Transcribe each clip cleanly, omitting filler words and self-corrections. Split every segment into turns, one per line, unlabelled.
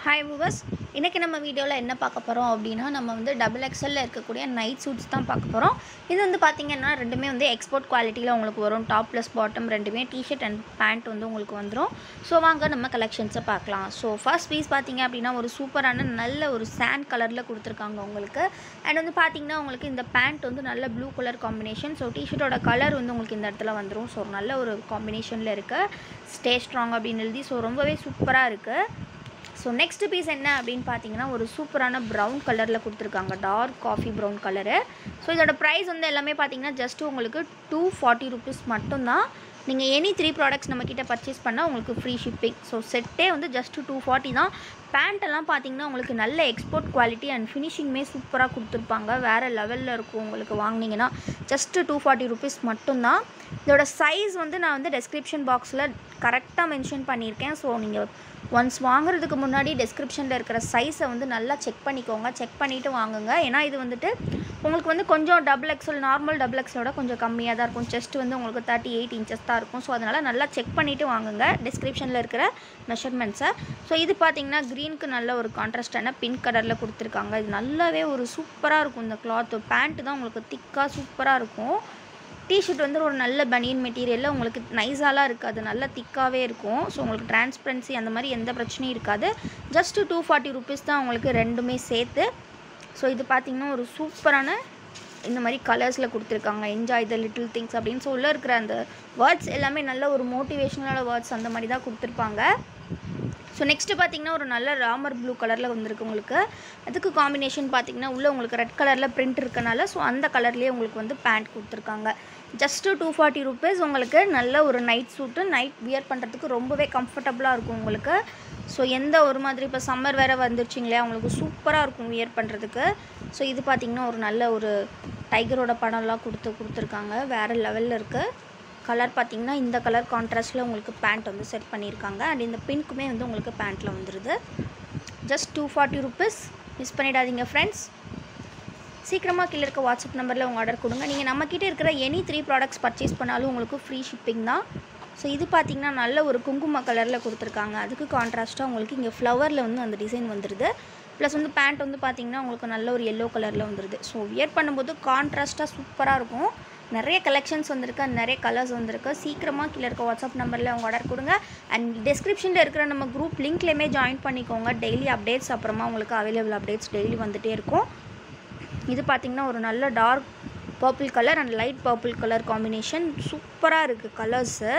Hi viewers, இன்றைக்கி நம்ம வீடியோவில் என்ன பார்க்க போகிறோம் அப்படின்னா, நம்ம வந்து டபுள் எக்ஸலில் இருக்கக்கூடிய நைட் சூட்ஸ் தான் பார்க்க போகிறோம். இது வந்து பார்த்திங்கன்னா ரெண்டுமே வந்து எக்ஸ்போர்ட் குவாலிட்டியில் உங்களுக்கு வரும். டாப் ப்ளஸ் பாட்டம் ரெண்டுமே டிஷர்ட் அண்ட் பேண்ட் வந்து உங்களுக்கு வந்துடும். ஸோ வாங்க நம்ம கலெக்ஷன்ஸை பார்க்கலாம். ஸோ ஃபர்ஸ்ட் பீஸ் பார்த்திங்க அப்படின்னா ஒரு சூப்பரான நல்ல ஒரு சாண்ட் கலரில் கொடுத்துருக்காங்க உங்களுக்கு. அண்ட் வந்து பார்த்திங்கன்னா உங்களுக்கு இந்த பேண்ட் வந்து நல்ல ப்ளூ கலர் காம்பினேஷன். ஸோ டிஷர்ட்டோட கலர் வந்து உங்களுக்கு இந்த இடத்துல வந்துடும். ஸோ நல்ல ஒரு காம்பினேஷனில் இருக்குது. ஸ்டே ஸ்ட்ராங் அப்படின்னு எழுதி. ஸோ ரொம்பவே சூப்பராக இருக்குது. ஸோ நெக்ஸ்ட் பீஸ் என்ன அப்படின்னு பார்த்தீங்கன்னா ஒரு சூப்பரான ப்ரௌன் கலரில் கொடுத்துருக்காங்க. Dark coffee brown colour. So இதோட ப்ரைஸ் வந்து எல்லாமே பார்த்தீங்கன்னா ஜஸ்ட் உங்களுக்கு 240 ருபீஸ் மட்டும்தான். நீங்கள் எனி 3 ப்ராடக்ட்ஸ் நம்மக்கிட்ட பர்ச்சேஸ் பண்ணால் உங்களுக்கு ஃப்ரீ ஷிப்பிங். ஸோ செட்டே வந்து ஜஸ்ட் 240 தான். பேண்ட்டெல்லாம் பார்த்தீங்கன்னா உங்களுக்கு நல்ல எக்ஸ்போர்ட் குவாலிட்டி அண்ட் ஃபினிஷிங்குமே சூப்பராக கொடுத்துருப்பாங்க. வேறு லெவலில் இருக்கும். உங்களுக்கு வாங்கினீங்கன்னா ஜஸ்ட்டு 240 ருபீஸ் மட்டும்தான். இதோட சைஸ் வந்து நான் வந்து டெஸ்கிரிப்ஷன் பாக்ஸில் கரெக்டாக மென்ஷன் பண்ணியிருக்கேன். ஸோ நீங்கள் ஒன்ஸ் வாங்குறதுக்கு முன்னாடி டெஸ்கிரிப்ஷனில் இருக்கிற சைஸை வந்து நல்லா செக் பண்ணிக்கோங்க. செக் பண்ணிவிட்டு வாங்குங்க. ஏன்னா இது வந்துட்டு உங்களுக்கு வந்து கொஞ்சம் டபுள் எக்ஸல் நார்மல் டபுள் எக்ஸலோட கொஞ்சம் கம்மியாக தான் இருக்கும். செஸ்ட் வந்து உங்களுக்கு 38 இன்ச்சஸ் தான் இருக்கும். ஸோ அதனால் நல்லா செக் பண்ணிவிட்டு வாங்குங்க டெஸ்கிரிப்ஷனில் இருக்கிற மெஷர்மெண்ட்ஸை. ஸோ இது பார்த்திங்கன்னா க்ரீனுக்கு நல்ல ஒரு கான்ட்ராஸ்டான பிங்க் கலரில் கொடுத்துருக்காங்க. இது நல்லாவே ஒரு சூப்பராக இருக்கும். இந்த கிளாத்து பேண்ட்டு தான் உங்களுக்கு திக்காக சூப்பராக இருக்கும். டிஷர்ட் வந்து ஒரு நல்ல பனியன் மெட்டீரியலில் உங்களுக்கு நைஸாலாம் இருக்காது, நல்லா திக்காகவே இருக்கும். ஸோ உங்களுக்கு டிரான்ஸ்பரன்சி அந்த மாதிரி எந்த பிரச்சனையும் இருக்காது. ஜஸ்ட்டு 240 ருபீஸ் தான் உங்களுக்கு ரெண்டுமே சேர்த்து. ஸோ இது பார்த்திங்கன்னா ஒரு சூப்பரான இந்த மாதிரி கலர்ஸில் கொடுத்துருக்காங்க. என்ஜாய் த லிட்டில் திங்ஸ் அப்படின்னு. ஸோ உள்ளே இருக்கிற அந்த வேர்ட்ஸ் எல்லாமே நல்ல ஒரு மோட்டிவேஷ்னலான வேர்ட்ஸ் அந்த மாதிரி தான் கொடுத்துருப்பாங்க. ஸோ நெக்ஸ்ட்டு பார்த்திங்கன்னா ஒரு நல்ல ராமர் ப்ளூ கலரில் வந்துருக்கு உங்களுக்கு. அதுக்கு காம்பினேஷன் பார்த்திங்கன்னா உள்ளே உங்களுக்கு ரெட் கலரில் பிரிண்ட் இருக்கனால ஸோ அந்த கலர்லேயே உங்களுக்கு வந்து பேண்ட் கொடுத்துருக்காங்க. ஜஸ்ட்டு 240 ருபீஸ் உங்களுக்கு நல்ல ஒரு நைட் சூட்டு. நைட் வியர் பண்ணுறதுக்கு ரொம்பவே கம்ஃபர்டபுளாக இருக்கும் உங்களுக்கு. ஸோ எந்த ஒரு மாதிரி இப்போ சம்மர் வேறு வந்துருச்சிங்களே உங்களுக்கு சூப்பராக இருக்கும் வியர் பண்ணுறதுக்கு. ஸோ இது பார்த்திங்கன்னா ஒரு நல்ல ஒரு டைகரோட படம்லாம் கொடுத்துருக்காங்க. வேறு லெவலில் இருக்குது. கலர் பார்த்திங்கன்னா இந்த கலர் கான்ட்ராஸ்ட்டில் உங்களுக்கு பேண்ட் வந்து செட் பண்ணியிருக்காங்க. அண்ட் இந்த பிங்க்குமே வந்து உங்களுக்கு பேண்ட்டில் வந்துடுது. Just 240 rupees. மிஸ் பண்ணிடாதீங்க ஃப்ரெண்ட்ஸ். சீக்கிரமாக கீழே இருக்க வாட்ஸ்அப் நம்பரில் உங்கள் ஆர்டர் கொடுங்க. நீங்கள் நம்மக்கிட்ட இருக்கிற எனி 3 ப்ராடக்ட்ஸ் பர்ச்சேஸ் பண்ணாலும் உங்களுக்கு ஃப்ரீ ஷிப்பிங் தான். ஸோ இது பார்த்திங்கன்னா நல்ல ஒரு குங்கும கலரில் கொடுத்துருக்காங்க. அதுக்கு கான்ட்ராஸ்ட்டாக உங்களுக்கு இங்கே ஃப்ளவரில் வந்து அந்த டிசைன் வந்துடுது. ப்ளஸ் வந்து பேண்ட் வந்து பார்த்திங்கன்னா உங்களுக்கு நல்ல ஒரு எல்லோ கலரில் வந்துடுது. ஸோ வியர் பண்ணும்போது கான்ட்ராஸ்ட்டாக சூப்பராக இருக்கும். நிறைய கலெக்ஷன்ஸ் வந்திருக்கு, நிறைய கலர்ஸ் வந்திருக்கு. சீக்கிரமாக கீழே இருக்க வாட்ஸ்அப் நம்பரில் உங்கள் ஆர்டர் கொடுங்க. அண்ட் டிஸ்கிரிப்ஷனில் இருக்கிற நம்ம குரூப் லிங்க்லேயுமே ஜாயின் பண்ணிக்கோங்க. டெய்லி அப்டேட்ஸ் அப்புறமா உங்களுக்கு அவைலபிள் அப்டேட்ஸ் டெய்லி வந்துகிட்டே இருக்கும். இது பார்த்திங்கன்னா ஒரு நல்ல dark purple colour and light purple colour combination. சூப்பராக இருக்குது கலர்ஸு.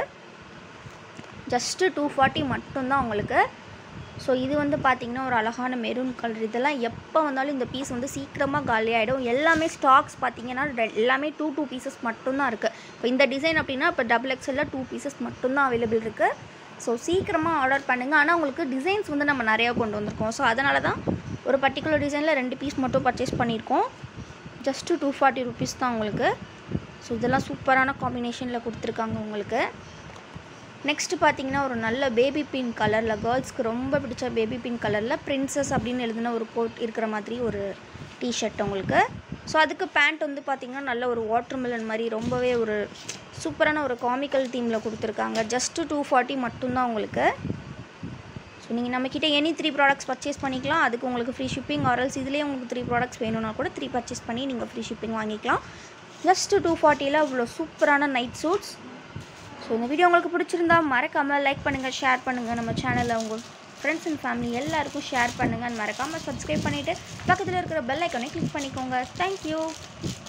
ஜஸ்ட்டு 240 மட்டும்தான் உங்களுக்கு. ஸோ இது வந்து பார்த்திங்கன்னா ஒரு அழகான மெரூன் கலர். இதெல்லாம் எப்போ வந்தாலும் இந்த பீஸ் வந்து சீக்கிரமாக காலியாகிடும். எல்லாமே ஸ்டாக்ஸ் பார்த்திங்கன்னா எல்லாமே 2 பீசஸ் மட்டும்தான் இருக்குது. இப்போ இந்த டிசைன் அப்படின்னா இப்போ டபுள் எக்ஸலில் 2 பீசஸ் மட்டும்தான் அவைலபிள் இருக்குது. ஸோ சீக்கிரமாக ஆர்டர் பண்ணுங்கள். ஆனால் உங்களுக்கு டிசைன்ஸ் வந்து நம்ம நிறையா கொண்டு வந்திருக்கோம். ஸோ அதனால தான் ஒரு பர்டிகுலர் டிசைனில் 2 பீஸ் மட்டும் பர்ச்சேஸ் பண்ணியிருக்கோம். ஜஸ்ட்டு 240 ருபீஸ் தான் உங்களுக்கு. ஸோ இதெல்லாம் சூப்பரான காம்பினேஷனில் கொடுத்துருக்காங்க உங்களுக்கு. நெக்ஸ்ட்டு பார்த்திங்கன்னா ஒரு நல்ல பேபி பிங்க் கலரில், கேர்ள்ஸ்க்கு ரொம்ப பிடிச்ச பேபி பிங்க் கலரில் பிரின்சஸ் அப்படின்னு எழுதின ஒரு கோட் இருக்கிற மாதிரி ஒரு டிஷர்ட் உங்களுக்கு. ஸோ அதுக்கு பேண்ட் வந்து பார்த்திங்கன்னா நல்ல ஒரு வாட்டர்மெலன் மாதிரி ரொம்பவே ஒரு சூப்பரான ஒரு காமிக்கல் தீமில் கொடுத்துருக்காங்க. ஜஸ்ட்டு 240 மட்டும்தான் உங்களுக்கு. ஸோ நீங்கள் நம்மக்கிட்ட எனி 3 ப்ராடக்ட்ஸ் பர்ச்சேஸ் பண்ணிக்கலாம். அதுக்கு உங்களுக்கு ஃப்ரீ ஷிப்பிங். ஆர்எல்ஸ் இதுலேயே உங்களுக்கு 3 ப்ராடக்ட்ஸ் வேணும்னா கூட 3 பர்ச்சேஸ் பண்ணி நீங்கள் ஃப்ரீ ஷிப்பிங் வாங்கிக்கலாம். ஜஸ்ட்டு 240ல் அவ்வளோ சூப்பரான நைட் சூட்ஸ். ஸோ இந்த வீடியோ உங்களுக்கு பிடிச்சிருந்தா மறக்காமல் லைக் பண்ணுங்கள், ஷேர் பண்ணுங்கள். நம்ம சேனலில் உங்கள் ஃப்ரெண்ட்ஸ் அண்ட் ஃபேமிலி எல்லாருக்கும் ஷேர் பண்ணுங்கள். மறக்காமல் சப்ஸ்கிரைப் பண்ணிவிட்டு பக்கத்தில் இருக்கிற பெல் ஐக்கானை கிளிக் பண்ணிக்கோங்க. தேங்க்யூ.